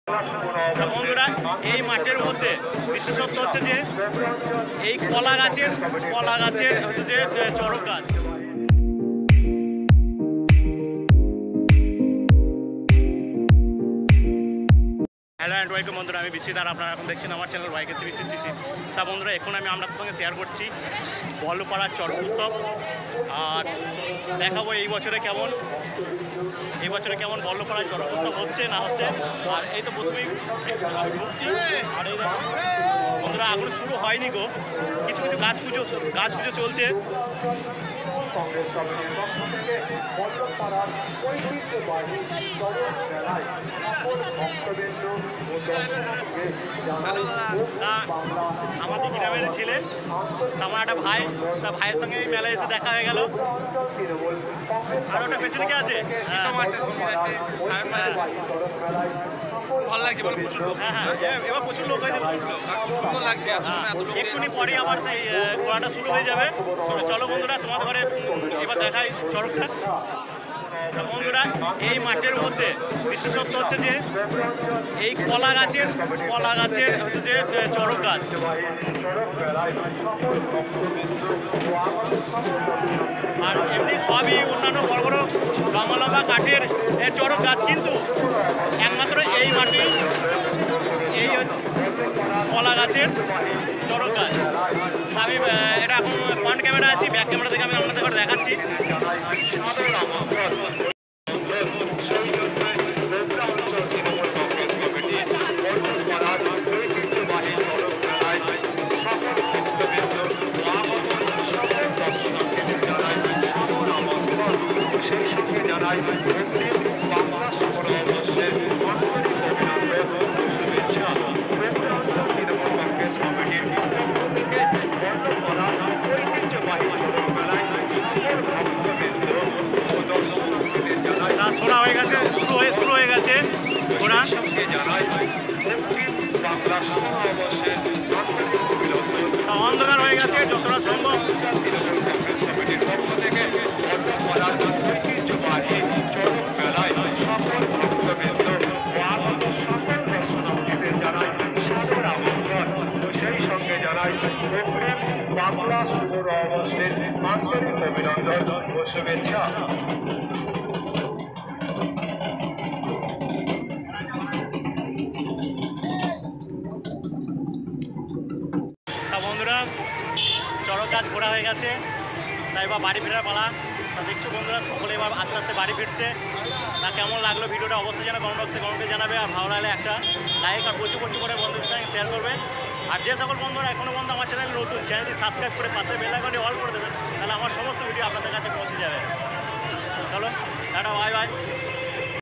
বন্ধুরা এই মাঠের মধ্যে বিশেষত্ব হচ্ছে যে এই কলা গাছের হচ্ছে যে চড়ক গাছ। হ্যালো অ্যান্ড ওয়েলকাম বন্ধুরা, আমি বিশ্বজিৎ আর আপনারা এখন দেখছেন আমার চ্যানেল ওয়াইকেসি বিশ্বজিৎ। তা বন্ধুরা এখন আমি আপনাদের সঙ্গে শেয়ার করছি বল্লপাড়ার চড়ক উৎসব, আর দেখাবো এই বছরে কেমন বল্লপাড়ায় চড়ক উৎসব হচ্ছে না হচ্ছে। আর এই তো প্রথমেই ঢুকছি, আর এই বন্ধুরা এখন শুরু হয়নি গো, কিছু গাছ পুজো চলছে। আমাদের গ্রামের ছেলে, আমার একটা ভাই, তার ভাইয়ের সঙ্গে এই মেলায় এসে দেখা হয়ে গেল। আর ওটা পেছনে কে আছে? ভালো লাগছে, বলে প্রচুর লোক। হ্যাঁ, এবার প্রচুর লোক হয়েছে, সুন্দর লাগছে। একটুখানি পরেই আবার সেই ঘোড়াটা শুরু হয়ে যাবে। চলো বন্ধুরা তোমাদের ঘরে এবার দেখাই চড়কটা। বন্ধুরা এই মাঠের মধ্যে বিশেষত্ব হচ্ছে যে এই কলা গাছের হচ্ছে যে চড়ক গাছ। আর এমনি সবই অন্যান্য বড় বড় লম্বা কাঠের চড়ক গাছ, কিন্তু একমাত্র এই মাটি এই হচ্ছে কলা গাছের চড়ক গাছ। আমি এটা এখন ফ্রন্ট ক্যামেরা আছি, ব্যাক ক্যামেরা থেকে আমি আপনাদের ঘরে দেখাচ্ছি। শোনা হয়ে গেছে, শুরু হয়ে গেছে ঘোড়া। অন্ধকার হয়ে গেছে যতটা সম্ভব। সেই সঙ্গে জানাই বাংলা শুভ নববর্ষের আন্তরিক অভিনন্দন ও শুভেচ্ছা। বন্ধুরা চড়ক গাছ ঘোরা হয়ে গেছে, তাই এবার বাড়ি ফেরার পালা। তা দেখছো বন্ধুরা সকলে এবার আস্তে আস্তে বাড়ি ফিরছে। তা কেমন লাগলো ভিডিওটা অবশ্যই জানাবে, কমেন্ট বক্সে কমেন্টে জানাবে। আর ভালো লাগলে একটা লাইক আর প্রচুর করে বন্ধুদের সঙ্গে শেয়ার করবে। আর যে সকল বন্ধুরা এখনও বন্ধু আমার চ্যানেল নতুন, চ্যানেলটি সাবস্ক্রাইব করে পাশে বেল আইকনটি অল করে দেবেন, তাহলে আমার সমস্ত ভিডিও আপনাদের কাছে পৌঁছে যাবে। চলো টাটা, বাই বাই।